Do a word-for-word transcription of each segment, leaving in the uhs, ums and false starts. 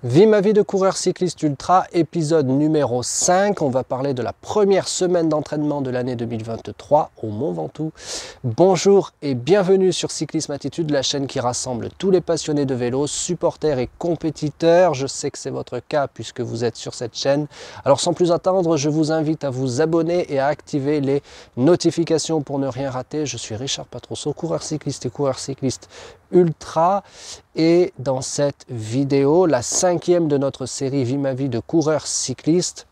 Vie ma vie de coureur cycliste ultra, épisode numéro cinq. On va parler de la première semaine d'entraînement de l'année deux mille vingt-trois au Mont Ventoux. Bonjour et bienvenue sur Cyclisme Attitude, la chaîne qui rassemble tous les passionnés de vélo, supporters et compétiteurs. Je sais que c'est votre cas puisque vous êtes sur cette chaîne. Alors sans plus attendre, je vous invite à vous abonner et à activer les notifications pour ne rien rater. Je suis Richard Patrosso, coureur cycliste et coureur cycliste ultra, et dans cette vidéo, la cinquième de notre série Vie ma vie de coureur cycliste,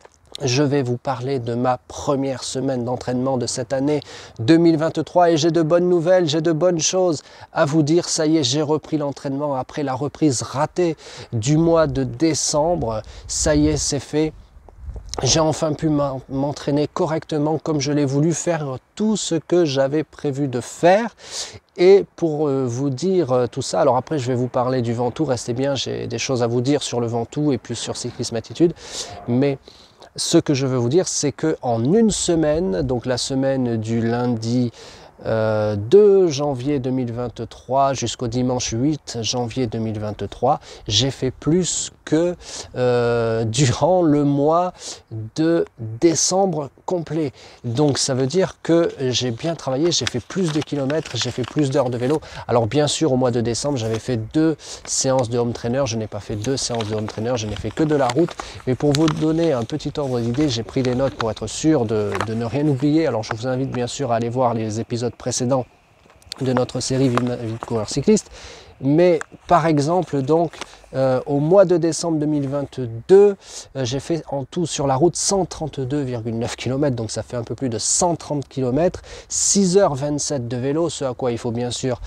je vais vous parler de ma première semaine d'entraînement de cette année deux mille vingt-trois et j'ai de bonnes nouvelles, j'ai de bonnes choses à vous dire. Ça y est, j'ai repris l'entraînement après la reprise ratée du mois de décembre. Ça y est, c'est fait. J'ai enfin pu m'entraîner correctement comme je l'ai voulu, faire tout ce que j'avais prévu de faire. Et pour vous dire tout ça, alors après je vais vous parler du Ventoux, restez bien, j'ai des choses à vous dire sur le Ventoux et puis sur Cyclisme Attitude. Mais ce que je veux vous dire, c'est qu'en une semaine, donc la semaine du lundi Euh, deux janvier deux mille vingt-trois jusqu'au dimanche huit janvier deux mille vingt-trois, j'ai fait plus que euh, durant le mois de décembre complet. Donc ça veut dire que j'ai bien travaillé, j'ai fait plus de kilomètres, j'ai fait plus d'heures de vélo. Alors bien sûr, au mois de décembre, j'avais fait deux séances de home trainer, je n'ai pas fait deux séances de home trainer, je n'ai fait que de la route. Mais pour vous donner un petit ordre d'idée, j'ai pris des notes pour être sûr de, de ne rien oublier. Alors je vous invite bien sûr à aller voir les épisodes précédents de notre série Vie ma vie de coureur cycliste. Mais par exemple, donc euh, au mois de décembre deux mille vingt-deux, euh, j'ai fait en tout sur la route cent trente-deux virgule neuf kilomètres, donc ça fait un peu plus de cent trente kilomètres, six heures vingt-sept de vélo, ce à quoi il faut bien sûr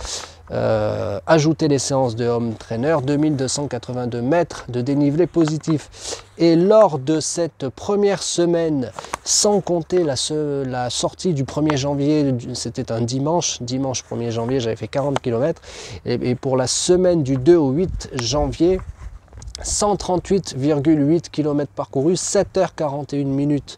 euh, ajouter les séances de home trainer, deux mille deux cent quatre-vingt-deux mètres de dénivelé positif. Et lors de cette première semaine, sans compter la, la sortie du premier janvier, c'était un dimanche, dimanche premier janvier, j'avais fait quarante kilomètres, et, et pour la semaine du deux au huit janvier, cent trente-huit virgule huit kilomètres parcourus, sept heures quarante et une minutes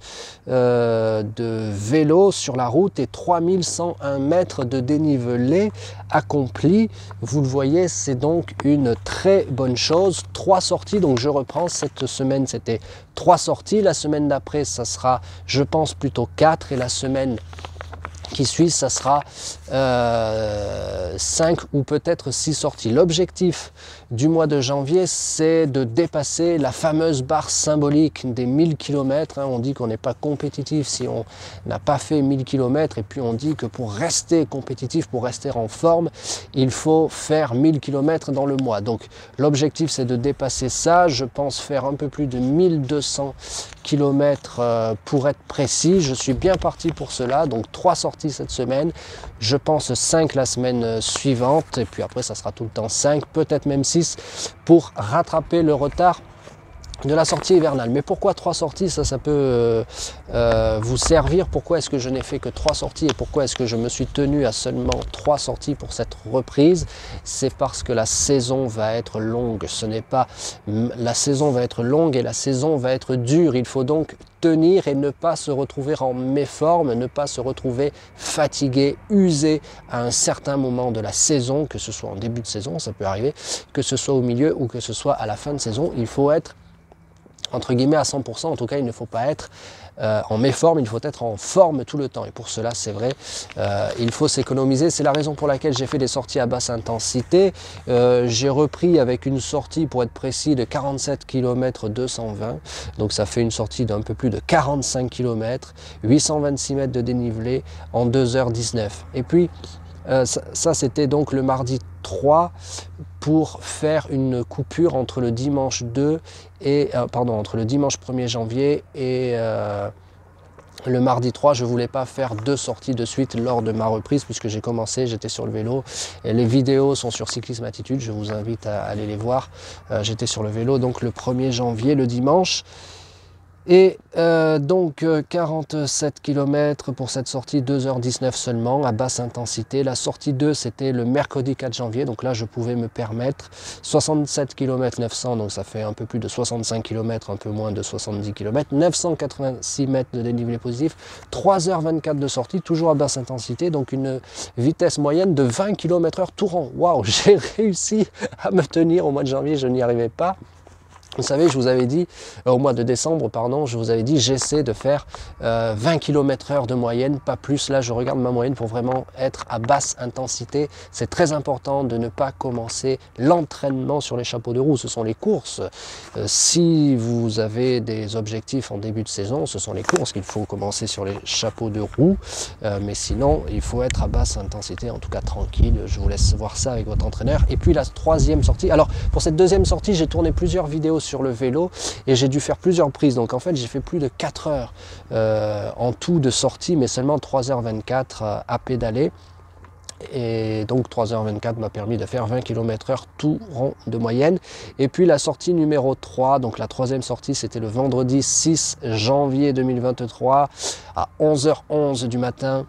euh, de vélo sur la route et trois mille cent un mètres de dénivelé accompli. Vous le voyez, c'est donc une très bonne chose. Trois sorties, donc je reprends, cette semaine c'était trois sorties, la semaine d'après ça sera, je pense, plutôt quatre, et la semaine qui suit, ça sera euh, cinq ou peut-être six sorties. L'objectif du mois de janvier, c'est de dépasser la fameuse barre symbolique des mille kilomètres. Hein. On dit qu'on n'est pas compétitif si on n'a pas fait mille kilomètres, et puis on dit que pour rester compétitif, pour rester en forme, il faut faire mille kilomètres dans le mois. Donc l'objectif, c'est de dépasser ça. Je pense faire un peu plus de mille deux cents kilomètres euh, pour être précis. Je suis bien parti pour cela. Donc trois sorties cette semaine, je pense cinq la semaine suivante, et puis après ça sera tout le temps cinq, peut-être même six, pour rattraper le retard de la sortie hivernale. Mais pourquoi trois sorties? Ça, ça peut euh, euh, vous servir. Pourquoi est-ce que je n'ai fait que trois sorties et pourquoi est-ce que je me suis tenu à seulement trois sorties pour cette reprise? C'est parce que la saison va être longue. Ce n'est pas la saison va être longue et la saison va être dure. Il faut donc tenir et ne pas se retrouver en méforme, ne pas se retrouver fatigué, usé à un certain moment de la saison, que ce soit en début de saison, ça peut arriver, que ce soit au milieu ou que ce soit à la fin de saison. Il faut être entre guillemets à cent pour cent, en tout cas il ne faut pas être euh, en méforme, il faut être en forme tout le temps, et pour cela c'est vrai, euh, il faut s'économiser. C'est la raison pour laquelle j'ai fait des sorties à basse intensité. euh, j'ai repris avec une sortie, pour être précis, de quarante-sept kilomètres deux cent vingt, donc ça fait une sortie d'un peu plus de quarante-cinq kilomètres, huit cent vingt-six mètres de dénivelé en deux heures dix-neuf. Et puis euh, ça, ça c'était donc le mardi trois, pour faire une coupure entre le dimanche deux et euh, pardon entre le dimanche premier janvier et euh, le mardi trois. Je ne voulais pas faire deux sorties de suite lors de ma reprise, puisque j'ai commencé, j'étais sur le vélo, et les vidéos sont sur Cyclisme Attitude, je vous invite à aller les voir. Euh, j'étais sur le vélo donc le premier janvier, le dimanche. Et euh, donc euh, quarante-sept kilomètres pour cette sortie, deux heures dix-neuf seulement, à basse intensité. La sortie deux, c'était le mercredi quatre janvier, donc là je pouvais me permettre soixante-sept kilomètres neuf cents, donc ça fait un peu plus de soixante-cinq kilomètres, un peu moins de soixante-dix kilomètres, neuf cent quatre-vingt-six mètres de dénivelé positif, trois heures vingt-quatre de sortie, toujours à basse intensité, donc une vitesse moyenne de vingt kilomètres heure tout rond. Waouh, j'ai réussi à me tenir au mois de janvier, je n'y arrivais pas. Vous savez, je vous avais dit, euh, au mois de décembre, pardon, je vous avais dit, j'essaie de faire euh, vingt kilomètres heure de moyenne, pas plus. Là, je regarde ma moyenne pour vraiment être à basse intensité. C'est très important de ne pas commencer l'entraînement sur les chapeaux de roue. Ce sont les courses. Euh, si vous avez des objectifs en début de saison, ce sont les courses qu'il faut commencer sur les chapeaux de roue. Euh, mais sinon, il faut être à basse intensité, en tout cas tranquille. Je vous laisse voir ça avec votre entraîneur. Et puis la troisième sortie. Alors, pour cette deuxième sortie, j'ai tourné plusieurs vidéos sur le vélo et j'ai dû faire plusieurs prises. Donc en fait, j'ai fait plus de quatre heures euh, en tout de sortie, mais seulement trois heures vingt-quatre euh, à pédaler. Et donc trois heures vingt-quatre m'a permis de faire vingt kilomètres heure tout rond de moyenne. Et puis la sortie numéro trois, donc la troisième sortie, c'était le vendredi six janvier deux mille vingt-trois à onze heures onze du matin.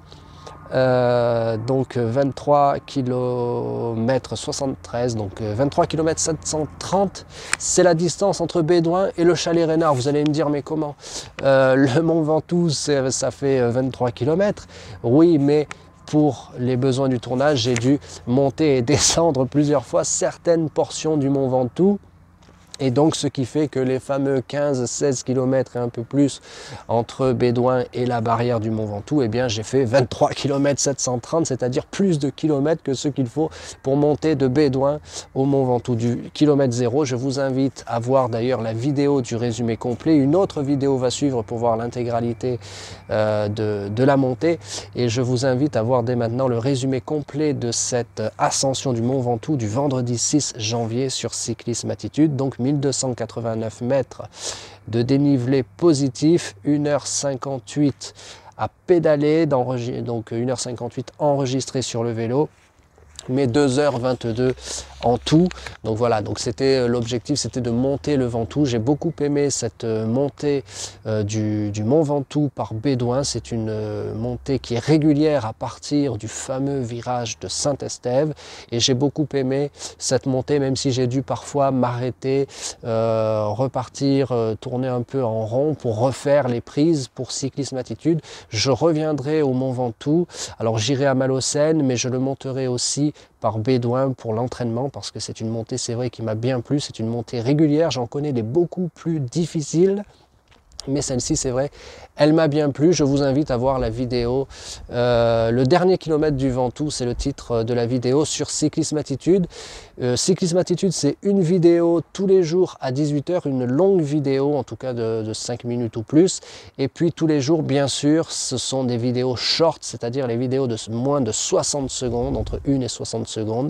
Euh, donc vingt-trois kilomètres soixante-treize, donc vingt-trois kilomètres sept cent trente, c'est la distance entre Bédouin et le Chalet Reynard. Vous allez me dire, mais comment euh, le Mont Ventoux, ça fait vingt-trois kilomètres? Oui, mais pour les besoins du tournage, j'ai dû monter et descendre plusieurs fois certaines portions du Mont Ventoux. Et donc, ce qui fait que les fameux quinze à seize kilomètres et un peu plus entre Bédouin et la barrière du Mont Ventoux, eh bien, j'ai fait vingt-trois kilomètres sept cent trente, c'est-à-dire plus de kilomètres que ce qu'il faut pour monter de Bédouin au Mont Ventoux. Du kilomètre zéro, je vous invite à voir d'ailleurs la vidéo du résumé complet. Une autre vidéo va suivre pour voir l'intégralité euh, de, de la montée. Et je vous invite à voir dès maintenant le résumé complet de cette ascension du Mont Ventoux du vendredi six janvier sur Cyclisme Attitude. Donc, mille deux cent quatre-vingt-neuf mètres de dénivelé positif, une heure cinquante-huit à pédaler, donc une heure cinquante-huit enregistré sur le vélo, mais deux heures vingt-deux en tout. Donc voilà, donc c'était l'objectif, c'était de monter le Ventoux. J'ai beaucoup aimé cette montée euh, du, du Mont Ventoux par Bédouin. C'est une euh, montée qui est régulière à partir du fameux virage de Saint-Estève, et j'ai beaucoup aimé cette montée, même si j'ai dû parfois m'arrêter, euh, repartir, euh, tourner un peu en rond pour refaire les prises pour Cyclisme Attitude. Je reviendrai au Mont Ventoux, alors j'irai à Malocène, mais je le monterai aussi par Bédouin pour l'entraînement, parce que c'est une montée, c'est vrai, qui m'a bien plu. C'est une montée régulière, j'en connais des beaucoup plus difficiles, mais celle-ci, c'est vrai, elle m'a bien plu. Je vous invite à voir la vidéo. Euh, le dernier kilomètre du Ventoux, c'est le titre de la vidéo sur Cyclisme Attitude. Euh, Cyclisme Attitude, c'est une vidéo tous les jours à dix-huit heures, une longue vidéo, en tout cas de, de cinq minutes ou plus. Et puis tous les jours, bien sûr, ce sont des vidéos short, c'est-à-dire les vidéos de moins de soixante secondes, entre une et soixante secondes.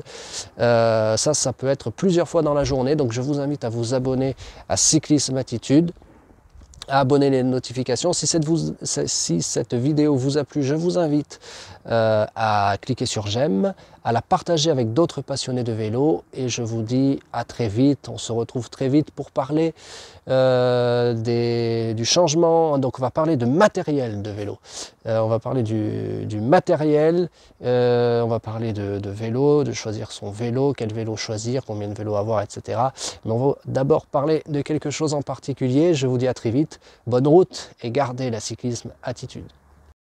Euh, ça, ça peut être plusieurs fois dans la journée. Donc je vous invite à vous abonner à Cyclisme Attitude, à abonner les notifications. Si cette, vous, si cette vidéo vous a plu, je vous invite euh, à cliquer sur j'aime, à la partager avec d'autres passionnés de vélo, et je vous dis à très vite. On se retrouve très vite pour parler euh, des, du changement. Donc on va parler de matériel de vélo, euh, on va parler du, du matériel, euh, on va parler de, de vélo, de choisir son vélo, quel vélo choisir, combien de vélos avoir, et cetera. Mais on va d'abord parler de quelque chose en particulier. Je vous dis à très vite, bonne route et gardez la cyclisme attitude.